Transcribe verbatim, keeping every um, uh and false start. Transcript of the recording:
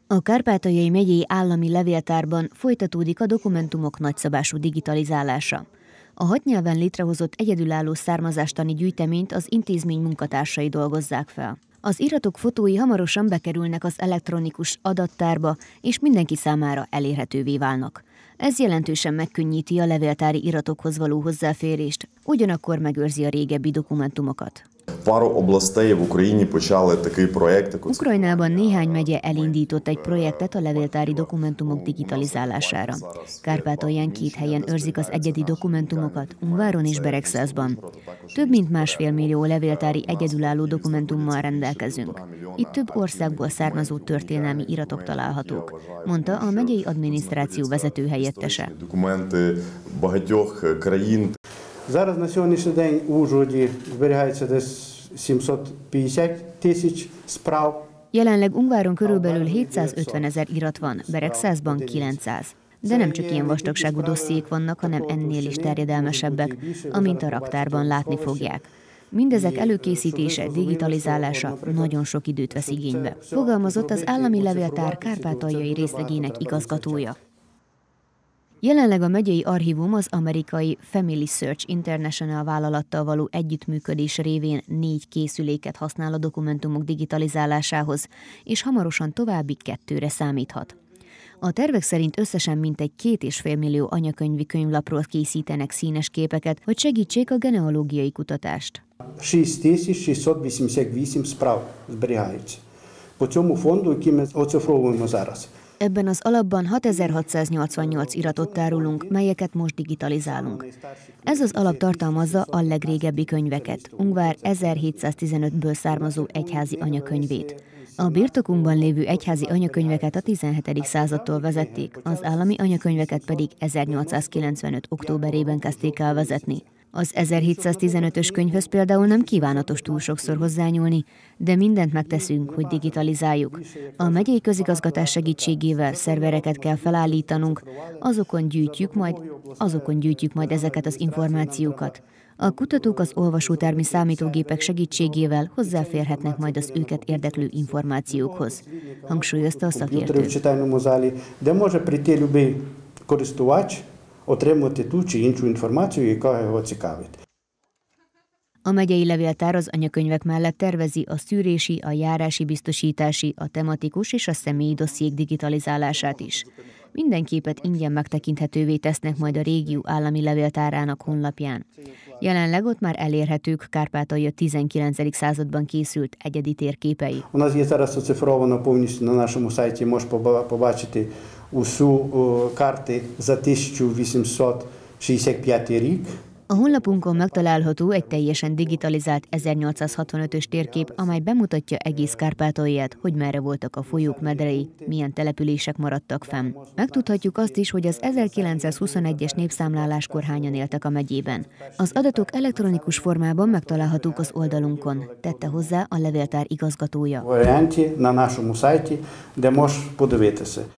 A Kárpátaljai megyei állami levéltárban folytatódik a dokumentumok nagyszabású digitalizálása. A hat nyelven létrehozott egyedülálló származástani gyűjteményt az intézmény munkatársai dolgozzák fel. Az iratok fotói hamarosan bekerülnek az elektronikus adattárba, és mindenki számára elérhetővé válnak. Ez jelentősen megkönnyíti a levéltári iratokhoz való hozzáférést, ugyanakkor megőrzi a régebbi dokumentumokat. Ukrajnában néhány megye elindított egy projektet a levéltári dokumentumok digitalizálására. Kárpátalján két helyen őrzik az egyedi dokumentumokat, Ungváron és Beregszászban. Több mint másfél millió levéltári egyedülálló dokumentummal rendelkezünk. Itt több országból származó történelmi iratok találhatók, mondta a megyei adminisztráció vezető helyettese. Зараз на сьогоднішній день в Ужгороді зберігається десь сімсот п'ятдесят тисяч справ. Jelenleg Ungváron körülbelül hétszázötven ezer irat van, Beregszászban kilencszáz. De nem csak ilyen vastagságú dossziék vannak, hanem ennél is terjedelmesebbek, amint a raktárban látni fogják. Mindezek előkészítése, digitalizálása nagyon sok időt vesz igénybe, fogalmazott az állami levéltár kárpátaljai részlegének igazgatója. Jelenleg a megyei archívum az amerikai Family Search International vállalattal való együttműködés révén négy készüléket használ a dokumentumok digitalizálásához, és hamarosan további kettőre számíthat. A tervek szerint összesen mintegy két és fél millió anyakönyvi könyvlapról készítenek színes képeket, hogy segítsék a genealógiai kutatást. шість тисяч шістсот вісімдесят вісім справ зберігається. По цьому фонду, який ми оцифровуємо зараз. Ebben az alapban hatezer-hatszáznyolcvannyolc iratot tárolunk, melyeket most digitalizálunk. Ez az alap tartalmazza a legrégebbi könyveket, Ungvár ezerhétszáztizenötből származó egyházi anyakönyvét. A birtokunkban lévő egyházi anyakönyveket a tizenhetedik századtól vezették, az állami anyakönyveket pedig ezernyolcszázkilencvenöt októberében kezdték el vezetni. Az ezerhétszáztizenötös könyvhöz például nem kívánatos túl sokszor hozzányúlni, de mindent megteszünk, hogy digitalizáljuk. A megyei közigazgatás segítségével szervereket kell felállítanunk, azokon gyűjtjük majd, azokon gyűjtjük majd ezeket az információkat. A kutatók az olvasótermi számítógépek segítségével hozzáférhetnek majd az őket érdeklő információkhoz, hangsúlyozta a szakértő. Отримати ту чи іншу інформацію, яка його цікавить. A megyei levéltár az anyakönyvek mellett tervezi a szűrési, a járási biztosítási, a tematikus és a személyi dossziék digitalizálását is. Minden képet ingyen megtekinthetővé tesznek majd a régió állami levéltárának honlapján. Jelenleg ott már elérhetők Kárpátalja tizenkilencedik században készült egyedi térképei. У нас є зараз оцифровано повністю на нашому сайті, можеш побачити усю карти за тисяча вісімсот шістдесят п'ятий рік. A honlapunkon megtalálható egy teljesen digitalizált ezernyolcszázhatvanötös térkép, amely bemutatja egész Kárpátalját, hogy merre voltak a folyók medrei, milyen települések maradtak fenn. Megtudhatjuk azt is, hogy az ezerkilencszázhuszonegyes népszámláláskor hányan éltek a megyében. Az adatok elektronikus formában megtalálhatók az oldalunkon, tette hozzá a levéltár igazgatója. На нашому сайті, де можеш подивитися.